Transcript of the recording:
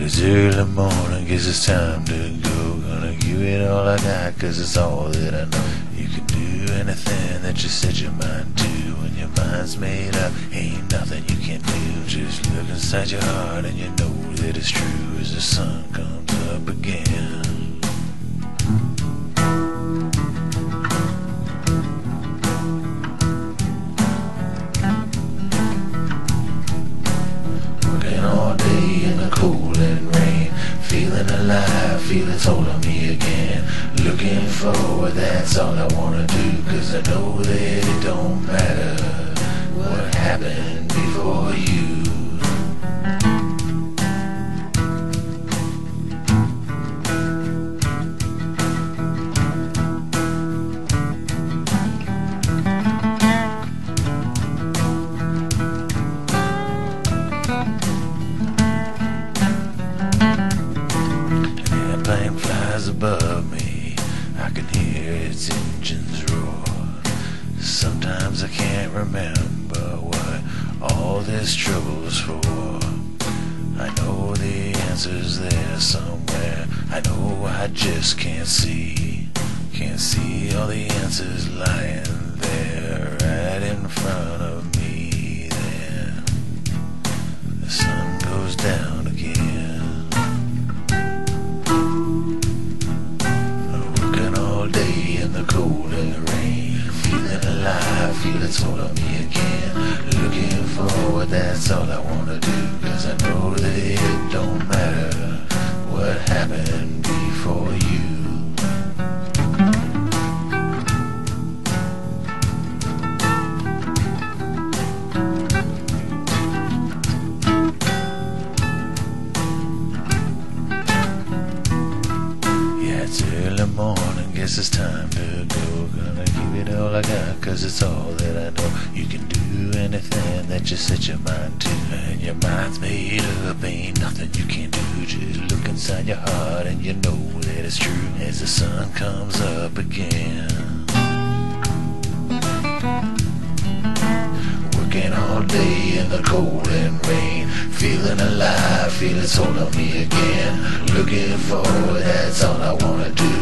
It's early morning, guess it's time to go. Gonna give it all I got, cause it's all that I know. You can do anything that you set your mind to. When your mind's made up, ain't nothing you can do. Just look inside your heart and you know that it's true. As the sun comes up again, all day in the cold and rain, feeling alive, feeling told on me again. Looking forward, that's all I wanna do, cause I know that it don't matter what happened before you. Plane flies above me, I can hear its engines roar. Sometimes I can't remember what all this trouble's for. I know the answer's there somewhere, I know I just can't see all the answers lying there right in front of me. Then the sun goes down again. The cold and the rain, feeling alive, feeling told on me again. Looking forward, that's all I wanna do, cause I know that it don't matter what happened before you. Yeah, it's early morning, guess it's time to go. Gonna give it all I got, cause it's all that I know. You can do anything that you set your mind to, and your mind's made up, ain't nothing you can do. Just look inside your heart and you know that it's true. As the sun comes up again, working all day in the cold and rain, feeling alive, feeling told on me again. Looking forward, that's all I wanna do,